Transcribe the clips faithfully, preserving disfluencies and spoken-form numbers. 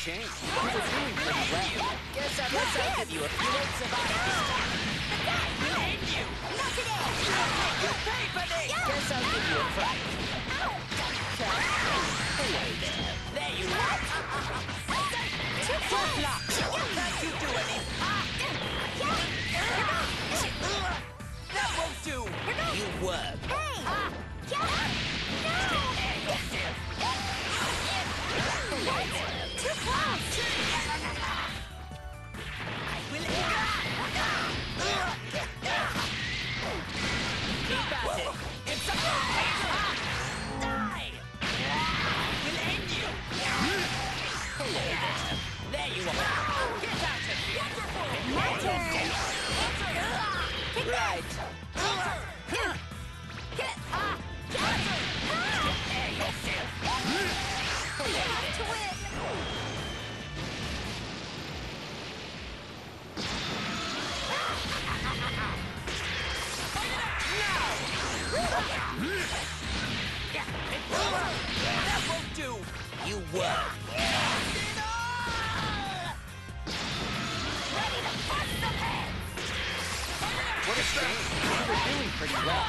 shame. You were doing pretty well. Guess I'll, guess I'll give you a few won't survive this time. We'll end you! Not today! You pay for this! Guess I'll give you a fright. Hello there. There you are. Flip flop! Can't you do anything? That won't do! You work. Hey! Too close! I will keep at it! It's a die! We'll end you! Hello there. There you are. Get out of here! My turn! Take Right. to win! That won't do! You work. Ready to bust some heads! What a shame. You were doing pretty well.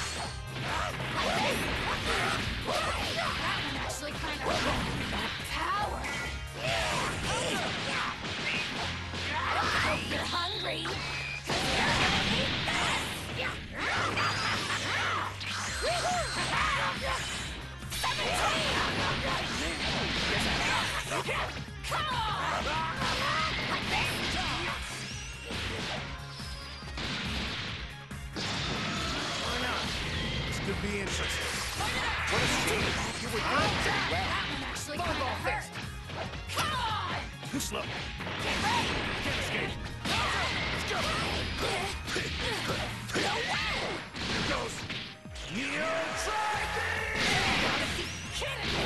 That one actually kind of power! I hope you're hungry! Come on! Why not? This could be interesting. What a shame. You were doing pretty well. That one actually kind of hurt! Come on! Too slow. Get ready! Can't escape. Let's go! No way! Here goes. You'll try me! Gotta be kidding me!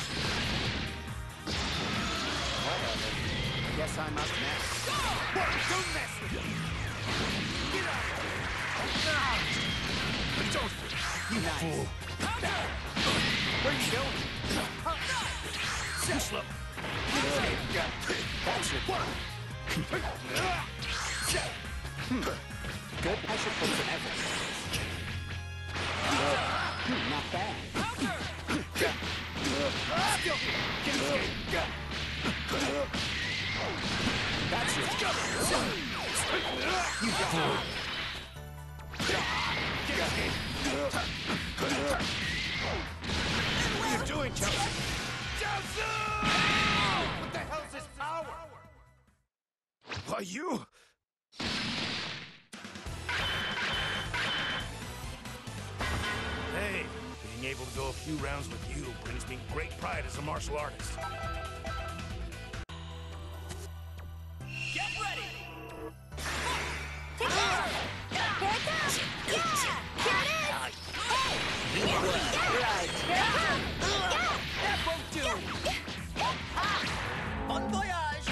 Whatever. Guess I'm up next. What? Don't mess with me! Get out of here! Now! Don't! You Nice. fool! Where are you going? Too slow. That's your One. good. I should put some effort into this. Hmm, not bad. Still here. Get escape. That's your You got it. Get escape. What are you doing, Chelsea? Chelsea! What the hell's this power? Why, you? Hey, being able to go a few rounds with you brings me great pride as a martial artist. Get ready! Take this! Here it comes! Yeah! Here it is! Hey! You work. Right. Here it comes! Yeah! That won't do! Bon voyage!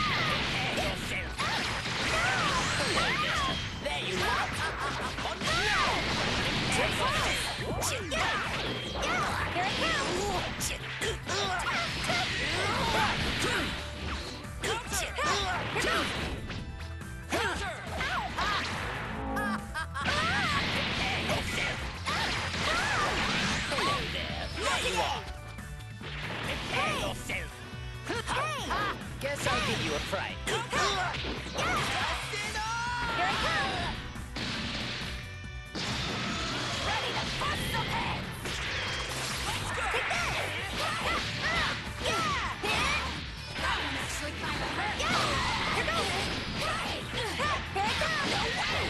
There you are. Bon voyage! Take this! Yeah! Yeah! Here it comes! Here it goes! Hello there. There you are. Prepare yourself. Hey! Guess I'll give you a fright. Here it comes! Ready to bust some heads! Let's go! Take this! Yeah! That one actually kind of hurt. Yeah! Here goes! Hey! Here it comes! No way!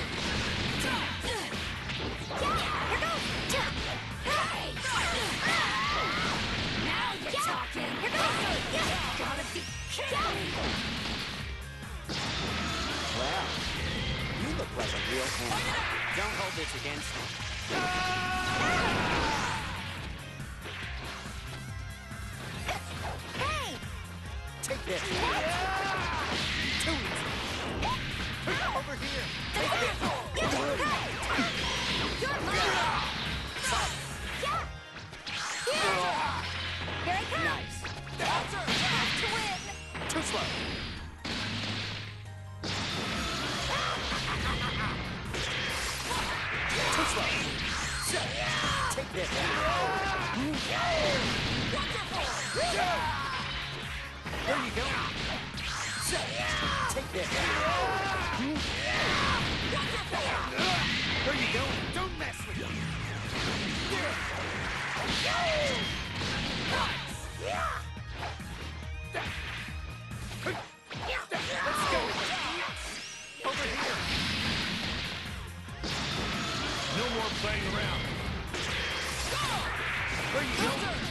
Yeah! Here goes! Hey! Now you're talking! Here goes! Gotta be kidding me! Well, you look like a real hand. Don't hold this against me. Hey! Take this. Too easy. Over here. Take this! You're mine! Yeah! Here! Here I come! Nice. Have to win! Too slow. Too slow. Take this. There you go. Take this. There you go. Don't mess with me. Let's go. Over here. No more playing around. There you go.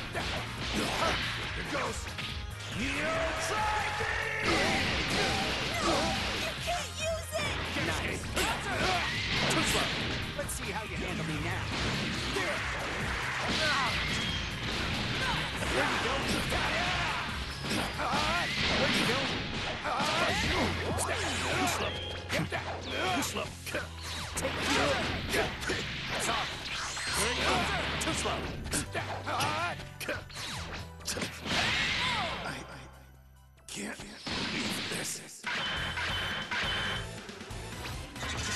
Here goes. Neo Tribe! You can't use it! Nice. Too slow. Let's see how you handle me now. There. There you go. There you go. Too slow. Too slow. Take it. That's off. There you go. Too slow. I, I can't believe this.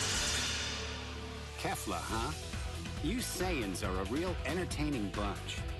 Kefla, huh? You Saiyans are a real entertaining bunch.